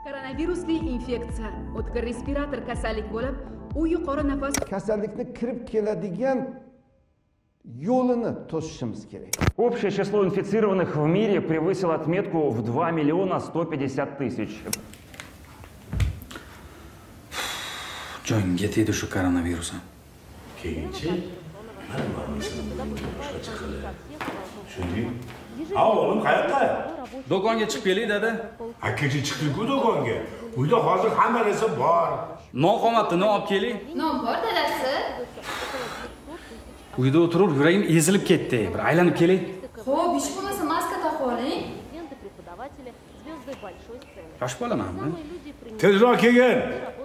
Koronavirusli infeksiya, o'tkir respirator kasallik bo'lib, u yuqori nafas kasallikni kirib keladigan yo'lini to'sishimiz kerak. Общее число инфицированных в мире превысило отметку в 2 миллиона 150 тысяч. Jonga tegdi shu koronavirus ham. Keyinchi mana boshqa chiqadi. Shunday. Ha, o'g'lim qayoqqa? Do'konga chiqib keling, dada. Kecha chiqdik-ku do'konga. Uyda hozir hamma narsa bor. Non qolmabdi, non olib keling. Non bor, dadasi. Uyda o'tirib, yuragim ezilib ketdi. Bir aylanib keling. Xo'p, ish bo'lmasa maska taqib oling. Yosh bolamanmi? Tezroq kelgin.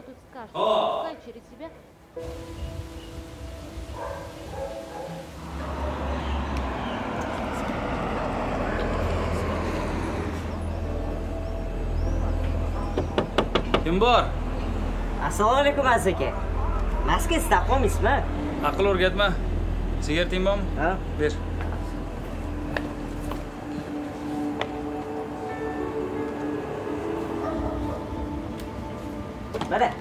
Kim bor? Assalomu alaykum aka. Maska taqolmaysizmi? Aql o'rgatma. Sigareting bormi? Ha? Ber. Mana.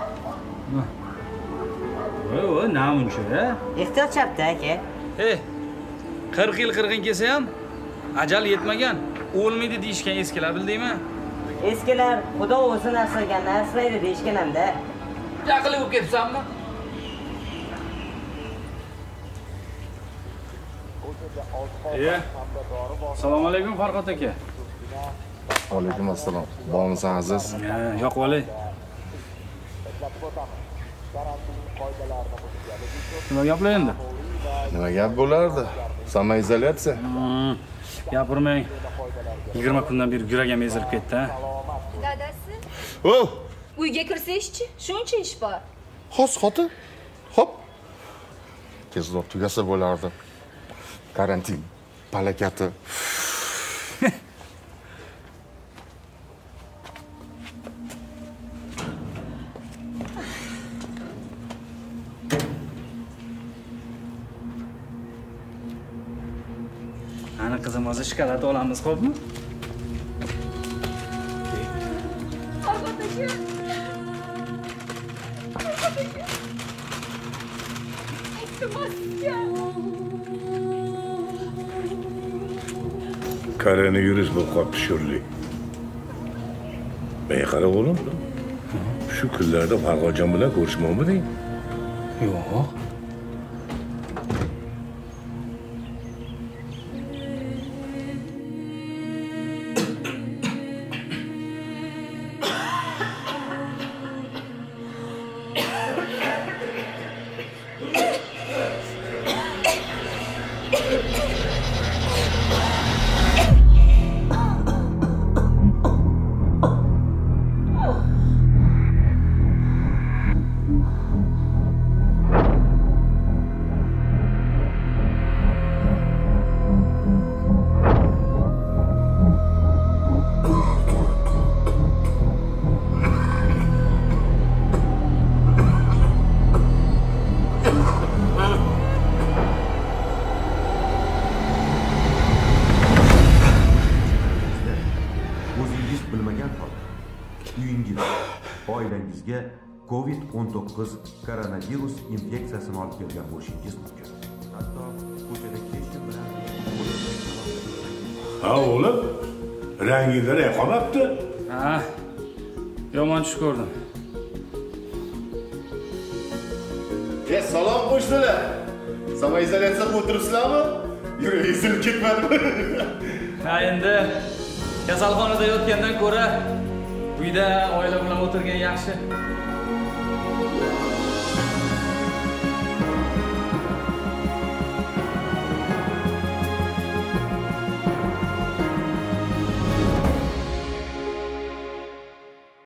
Voy, namuncha. Ehtiyot chapda aka. 40 yil qirg'in kelsa ham ajal yetmagan. O'lmaydi deyishgan eskilar bildingmi? Eskilar Xudo o'zi asraganni asraydi deyishgan-da. Aqli bo'lib ketibsanmi? Assalomu alaykum Farhod aka. Alaykum assalom. Bormisan aziz? Yo'q olay. Nima gaplar endi? Nima gap bo'lardi? Samoizolyatsiya. Gapirmang. 20 kundan beri yuragim ezilib ketdi, ha. Dadasi. Oh! Uyga kirsangchi, shuncha ish bor. Xos xotin. Hop. Tezroq tugasa bo'lardi. Karantin palakati. Ana qizim hozir shokolad olamiz, xo'pmi? Koronavirus bo'lib qolibdi sho'rlik. Men qara o'g'lim. Shu kunlarda Farhodjon bilan ko'rishmoqmiding? Yo'q. oilangizga COVID-19 koronavirus infeksiyasini olib kelgan bo'lishingiz mumkin. Hatto ko'chada hech kim bilan ha o'g'lim, ranginglar qolmabdi. Ha. Yomon tush ko'rdim. Salom qo'shnilar. Samoizolyatsiyada o'tiribsizlarmi? Yuragingiz ezilib ketmadimi? Ha, endi kasalxonada yotgandan ko'ra uyda oila bilan o'tirgan yaxshi.